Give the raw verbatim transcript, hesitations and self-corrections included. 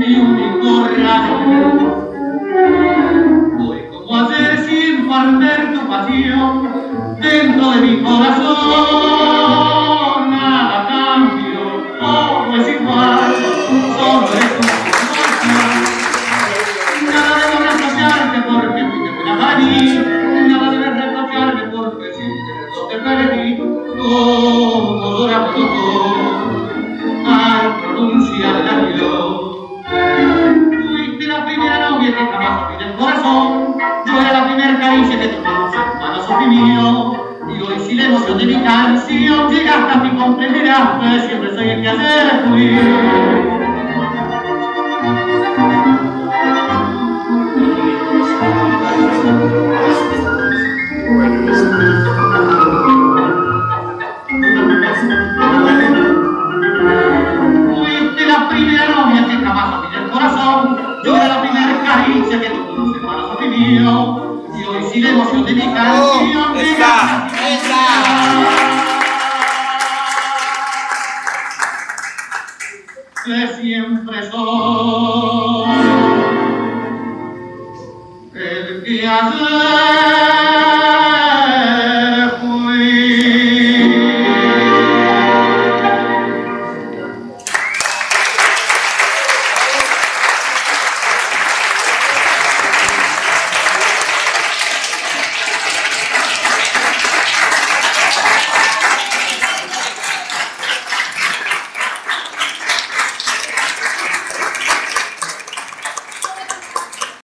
mi único rayo. Hoy como ayer sin perder tu pasión dentro de mi corazón. Nada cambio, todo es igual, solo es tu situación. Nada debo reprocharte porque fuiste buena para mí. Nada debes reprocharme porque sin quererlo te perdí. Todo lo puedo al pronunciar el adiós. Fuiste la primera novia que jamás olvidé el corazón. Yo era la primera caricia que tus manos en manos oprimió. Y hoy si la emoción de mi canción llegaste a ti comprenderás que siempre soy el que hace fluir. Fuiste la primera novia que jamás olvidé el corazón. Yo era la primera caricia que tu manos en manos oprimió. Y hoy si la emoción de mi canción ¡Esa! ¡Esa! Que siempre soy el que hace